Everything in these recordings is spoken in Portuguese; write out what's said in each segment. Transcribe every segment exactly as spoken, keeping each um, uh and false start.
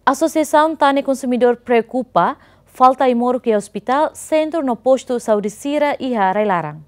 Associação Tane Consumidor preocupa falta imoro que hospital centro no posto saúde Sira e Harailarang.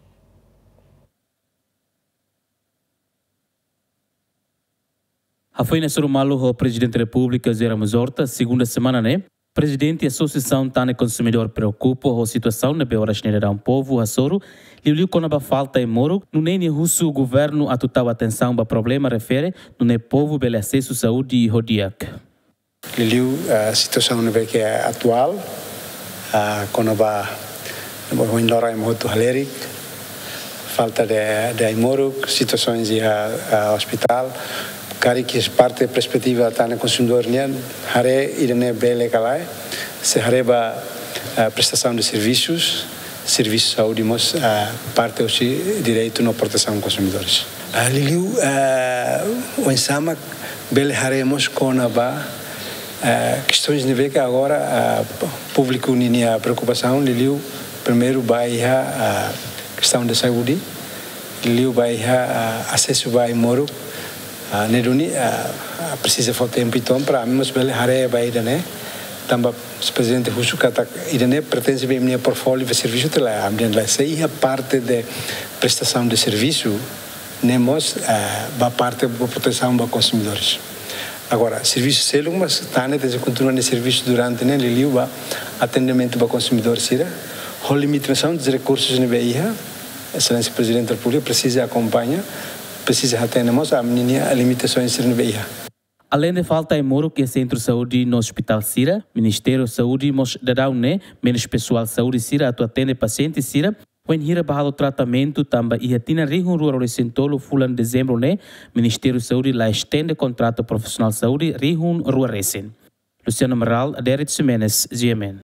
A foi na Soromalo o presidente da República Zé Ramos Horta, segunda semana, né? Presidente da Associação Tane Consumidor preocupa a situação na beira da um povo a Soro, liu quando a falta de moro, não nem russo o governo a total atenção para problema refere, não é povo pelo acesso à saúde e rodiac. Liu a situação na que é atual, quando a o indora é muito haleric, falta de de moro, situações de hospital. Kari que parte da perspectiva tá na consumidor nian hare irene bele kalai se hareba prestação de serviços serviços saúde mos parte o direito na proteção dos consumidores aliu o ensama bele haremos com a ba questões de ver que agora público ninha preocupação liu primeiro vai a questão de saúde liu vai acesso vai moro Uh, Neduni uh, precisa faltar um pitão para mim, mas bele hare vai né? Também o presidente Russo kata idane pertence bem minha portfólio de serviço de lá, ambiente lá. Se a parte de prestação de serviço, nemos a parte da proteção dos consumidores. Agora, serviço selo, mas tá né? Desde continua nesse serviço durante né? Liliu ba atendimento para consumidores sira, a limitação dos recursos na beia, excelência presidente da República precisa acompanhar. Precisa atendemos a menina limitações no beia. Além de falta de moro que é centro de saúde no Hospital Sira, Ministério da Saúde mos dará né menos pessoal de saúde Sira a atender pacientes Sira, when hira bahalo tratamento também e atina rihun rural recentolo fulan dezembro né, Ministério da Saúde lá estende contrato profissional de saúde rihun rural recent. Luciano Maral, Derek Semenes, G M N.